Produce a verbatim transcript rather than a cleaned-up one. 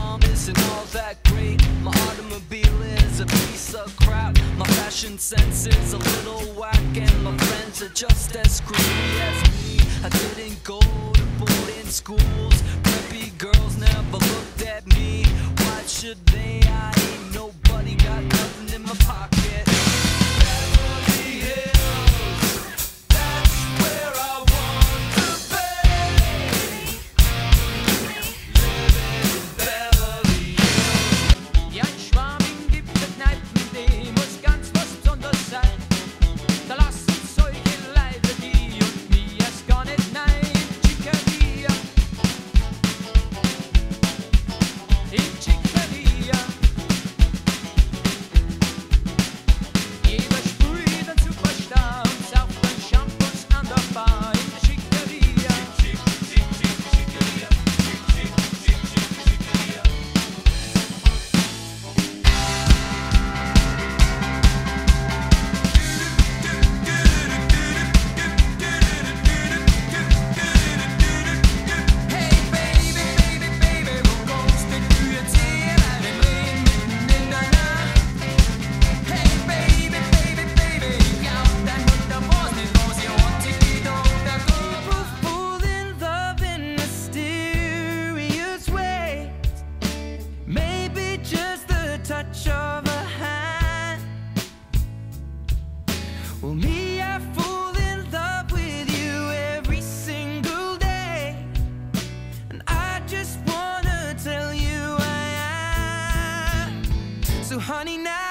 mom isn't all that great. My automobile is a piece of crap. My fashion sense is a little whack, and my friends are just as screwy as me. I didn't go to boarding schools. Preppy girls never looked at me. Why should they? I ain't nobody, got nothing in my pocket. Beverly Hills, that's where I want to be. Living in Beverly Hills. Ja, in Schwabing gibt es Kneipen, die muss ganz was Besonderes sein. Da lassen solche Leute die und mir erst gar nicht nein. Chicaria, in Chicaria. Jeder sprüht einen Superstar und sauft dann Shampoos an der Bar in der Chicaria. Hey baby, baby, baby, wo kommst denn du jetzt her? Weil wir drehen mitten in der Nacht. Hey baby, baby, baby, ich glaub, dein Mutter weiß nicht, was ihr hat, sie geht unter Druck. We're full in love in mysterious ways. Maybe just the touch of a hand. Well, me, I fall in love with you every single day, and I just wanna tell you I am. So, honey, now.